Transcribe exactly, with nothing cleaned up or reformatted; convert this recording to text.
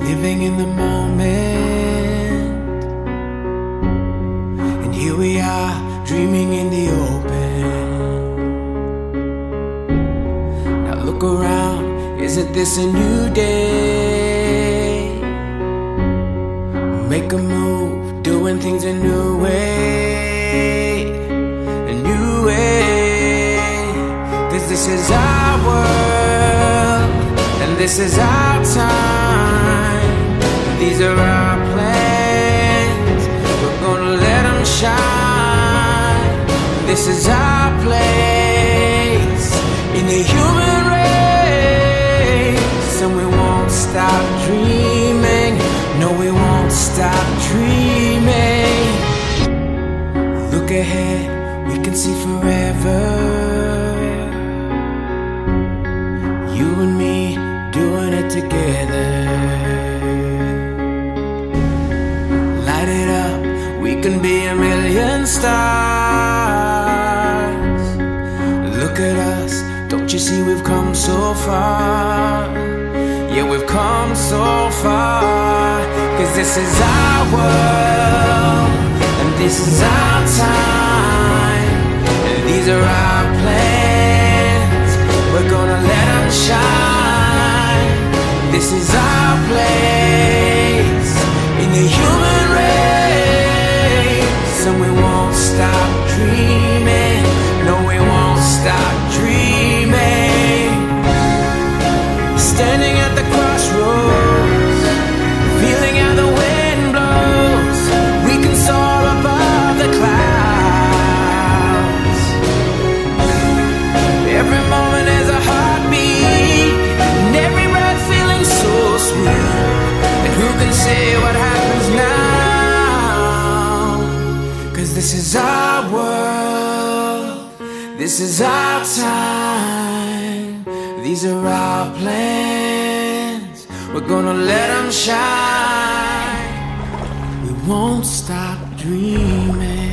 living in the moment. And here we are, dreaming in the open. Now look around, isn't this a new day? Make a move, doing things a new way, a new way. Cause this is our world, and this is our time. These are our plans, we're gonna let them shine. This is our place in the human race, and we won't stop dreaming. No, we won't stop dreaming. Look ahead, we can see forever. You and me doing it together. Light it up, we can be a million stars. Look at us, don't you see we've come so far? Yeah, we've come so far. Cause this is our world, and this is our time, and these are our plans. We're gonna let them shine. This is our place in the human race, and we won't stop dreaming. No, we won't stop dreaming. Standing at the crossroads, feeling how the wind blows. We can soar above the clouds. Every moment is a heartbeat, and every breath feeling so sweet. And who can say what happens now? Cause this is our world, this is our time. These are our plans, we're gonna let them shine. We won't stop dreaming.